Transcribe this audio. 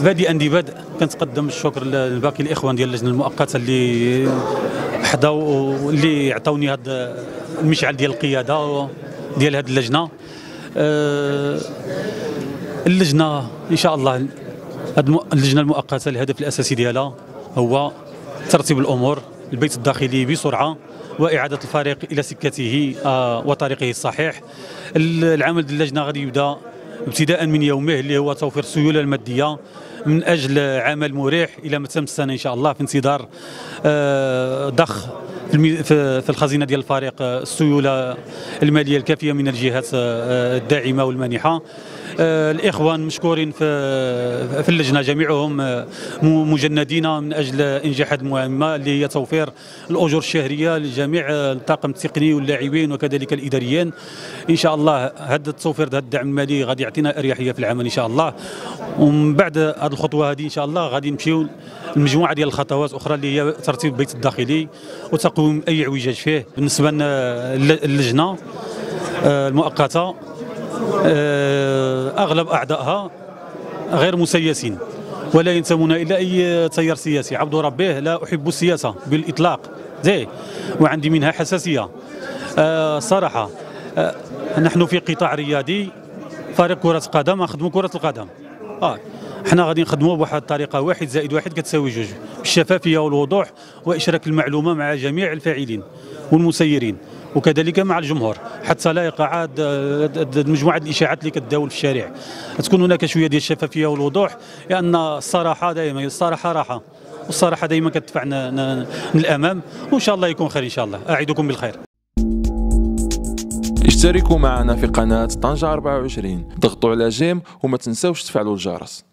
بادئا ببدء كنتقدم بالشكر لباقي الاخوان ديال اللجنه المؤقته اللي حضاو واللي عطاوني هذا المشعل ديال القياده ديال هذه اللجنه. اللجنه ان شاء الله اللجنه المؤقته الهدف الاساسي ديالها هو ترتيب الامور البيت الداخلي بسرعه واعاده الفريق الى سكته وطريقه الصحيح. العمل ديال اللجنه غادي يبدا ابتداء من يومه اللي هو توفير السيوله الماديه من اجل عمل مريح الى متم السنه ان شاء الله، في انتظار ضخ في الخزينه ديال الفريق السيوله الماليه الكافيه من الجهات الداعمه والمانحه. الاخوان مشكورين في اللجنه جميعهم مجندين من اجل انجاح هذه المهمه اللي هي توفير الاجور الشهريه لجميع الطاقم التقني واللاعبين وكذلك الاداريين. ان شاء الله هذا التوفير هذا الدعم المالي غادي يعطينا اريحيه في العمل ان شاء الله. ومن بعد هذه الخطوه هذه ان شاء الله غادي نمشيو لمجموعه ديال الخطوات اخرى اللي هي ترتيب البيت الداخلي وتقويم اي اعوجاج فيه. بالنسبه للجنه المؤقته اغلب اعضائها غير مسيسين ولا ينتمون الى اي تيار سياسي. عبد ربه لا احب السياسه بالاطلاق وعندي منها حساسيه صراحه. نحن في قطاع رياضي فريق كره قدم نخدموا كره القدم. احنا غادي نخدموا بواحد الطريقه 1+1 كتساوي 2 بالشفافيه والوضوح واشراك المعلومه مع جميع الفاعلين والمسيرين وكذلك مع الجمهور حتى لا يقع مجموعه الاشاعات اللي كتداول في الشارع. تكون هناك شويه ديال الشفافيه والوضوح، لان الصراحه دائما الصراحه راحه والصراحه دائما كتدفعنا للامام، وان شاء الله يكون خير ان شاء الله. اعدكم بالخير. اشتركوا معنا في قناه طنجة 24، ضغطوا على جيم وما تنساوش تفعلوا الجرس.